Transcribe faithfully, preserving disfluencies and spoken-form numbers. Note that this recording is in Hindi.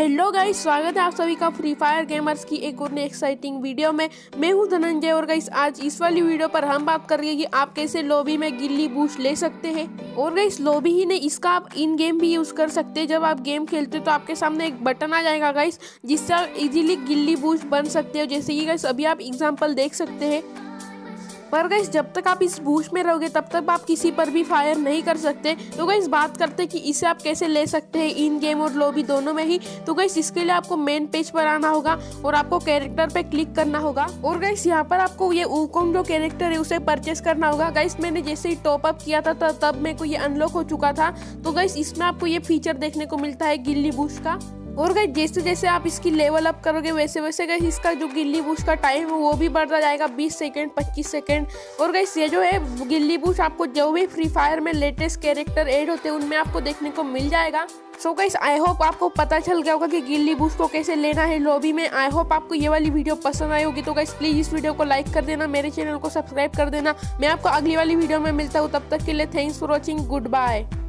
हेलो गाइस, स्वागत है आप सभी का फ्री फायर गेमर्स की एक और नई एक्साइटिंग वीडियो में। मैं हूं धनंजय और गाइस आज इस वाली वीडियो पर हम बात कर रहे हैं कि आप कैसे लॉबी में गिल्ली बूस्ट ले सकते हैं। और गाइस लॉबी ही नहीं, इसका आप इन गेम भी यूज कर सकते हैं। जब आप गेम खेलते हो तो आपके सामने एक बटन आ जाएगा गाइस, जिससे आप इजीली गिल्ली बूस्ट बन सकते हो। जैसे कि गाइस अभी आप एग्जाम्पल देख सकते हैं। पर गाइस जब तक आप इस बूस्ट में रहोगे तब तक आप किसी पर भी फायर नहीं कर सकते। तो गाइस बात करते हैं कि इसे आप कैसे ले सकते हैं इन गेम और लॉबी दोनों में ही। तो गाइस इसके लिए आपको मेन पेज पर आना होगा और आपको कैरेक्टर पे क्लिक करना होगा। और गाइस यहाँ पर आपको ये वुकोंग जो कैरेक्टर है उसे परचेस करना होगा। गाइस मैंने जैसे ही टॉप अप किया था तब मेरे को ये अनलॉक हो चुका था। तो गाइस इसमें आपको ये फीचर देखने को मिलता है गिल्ली बूस्ट का। और गाइस जैसे जैसे आप इसकी लेवल अप करोगे वैसे वैसे गाइस इसका जो गिल्ली बूस्ट का टाइम है वो भी बढ़ता जाएगा, बीस सेकंड पच्चीस सेकंड। और गाइस ये जो है गिल्ली बूस्ट आपको जो भी फ्री फायर में लेटेस्ट कैरेक्टर ऐड होते हैं उनमें आपको देखने को मिल जाएगा। सो गाइस आई होप आपको पता चल गया होगा कि गिल्ली बूस्ट को कैसे लेना है लॉबी में। आई होप आपको ये वाली वीडियो पसंद आई होगी। तो गाइस प्लीज इस वीडियो को लाइक कर देना, मेरे चैनल को सब्सक्राइब कर देना। मैं आपको अगली वाली वीडियो में मिलता हूँ, तब तक के लिए thanks for watching, good bye.